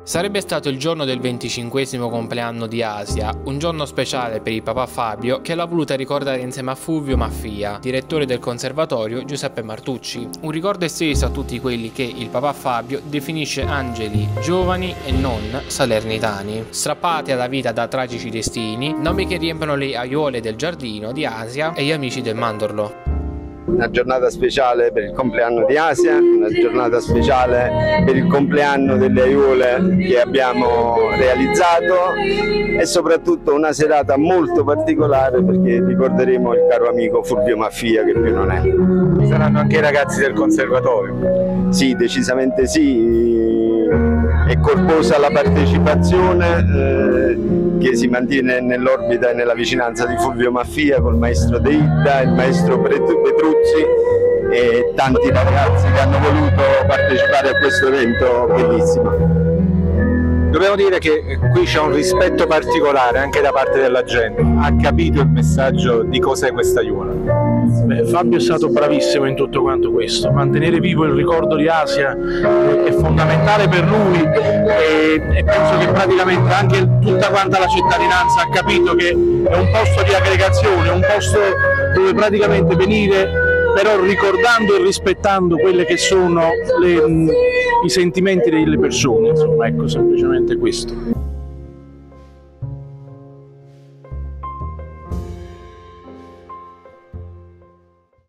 Sarebbe stato il giorno del 25° compleanno di Asia, un giorno speciale per il papà Fabio che l'ha voluta ricordare insieme a Fulvio Maffia, direttore del conservatorio Giuseppe Martucci. Un ricordo esteso a tutti quelli che il papà Fabio definisce angeli, giovani e non salernitani, strappati alla vita da tragici destini, nomi che riempiono le aiuole del giardino di Asia e gli amici del Mandorlo. Una giornata speciale per il compleanno di Asia, una giornata speciale per il compleanno delle aiuole che abbiamo realizzato e soprattutto una serata molto particolare perché ricorderemo il caro amico Fulvio Maffia che più non è. Ci saranno anche i ragazzi del conservatorio? Sì, decisamente sì. È corposa la partecipazione che si mantiene nell'orbita e nella vicinanza di Fulvio Maffia col maestro Deidda, il maestro Petruzzi e tanti ragazzi che hanno voluto partecipare a questo evento bellissimo. Dobbiamo dire che qui c'è un rispetto particolare anche da parte della gente. Ha capito il messaggio di cos'è questa aiuola? Fabio è stato bravissimo in tutto quanto questo. Mantenere vivo il ricordo di Asia è fondamentale per lui e penso che praticamente anche tutta quanta la cittadinanza ha capito che è un posto di aggregazione, un posto dove praticamente venire però ricordando e rispettando quelle che sono i sentimenti delle persone, insomma, ecco, semplicemente questo.